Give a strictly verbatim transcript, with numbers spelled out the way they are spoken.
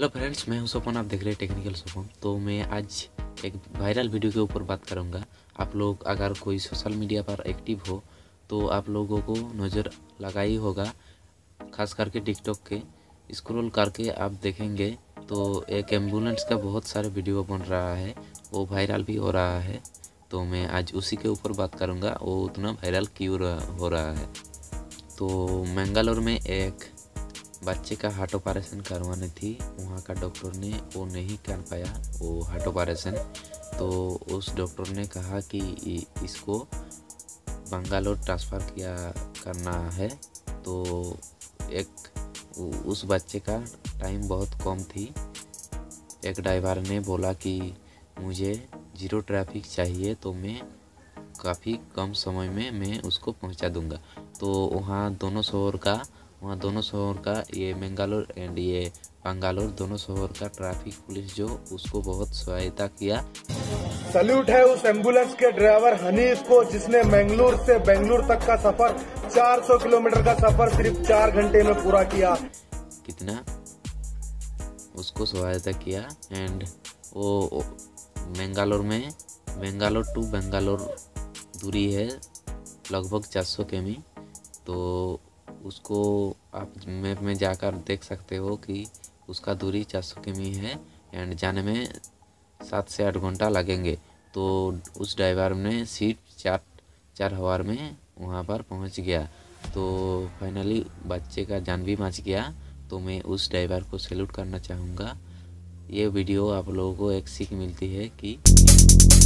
Hello friends, मैं हूं स्वपन। आप देख रहे हैं टेक्निकल स्वपन। तो मैं आज एक वायरल वीडियो के ऊपर बात करूंगा। आप लोग अगर कोई सोशल मीडिया पर एक्टिव हो तो आप लोगों को नज़र लगा ही होगा, खास करके टिकटॉक के स्क्रॉल करके आप देखेंगे तो एक एम्बुलेंस का बहुत सारे वीडियो बन रहा है, वो वायरल भी हो रहा है। तो मैं आज उसी के ऊपर बात करूंगा, वो उतना वायरल क्यों हो रहा है। तो मैंगलोर में एक बच्चे का हार्ट ऑपरेशन करवानी थी, वहाँ का डॉक्टर ने वो नहीं कर पाया वो हार्ट ऑपरेशन। तो उस डॉक्टर ने कहा कि इसको बंगालोर ट्रांसफ़र किया करना है। तो एक उस बच्चे का टाइम बहुत कम थी। एक ड्राइवर ने बोला कि मुझे जीरो ट्रैफिक चाहिए, तो मैं काफ़ी कम समय में मैं उसको पहुंचा दूंगा। तो वहाँ दोनों शहर का वहाँ दोनों शहर का ये मैंगलोर एंड ये बंगालोर दोनों शहर का ट्रैफिक पुलिस जो उसको बहुत सहायता किया। सल्यूट है उस एम्बुलेंस के ड्राइवर हनीफ को, जिसने मैंगलोर से बेंगलुरु तक का सफर चार सौ किलोमीटर का सफर सिर्फ चार घंटे में पूरा किया। कितना उसको सहायता किया। एंड वो मैंगलोर में मैंगलोर टू बेंगलोर दूरी है लगभग चार सौ किमी। तो उसको आप मैप में जाकर देख सकते हो कि उसका दूरी चार सौ किमी है एंड जाने में सात से आठ घंटा लगेंगे। तो उस ड्राइवर ने सीट चार चार आवर में वहाँ पर पहुँच गया। तो फाइनली बच्चे का जान भी बच गया। तो मैं उस ड्राइवर को सैल्यूट करना चाहूँगा। ये वीडियो आप लोगों को एक सीख मिलती है कि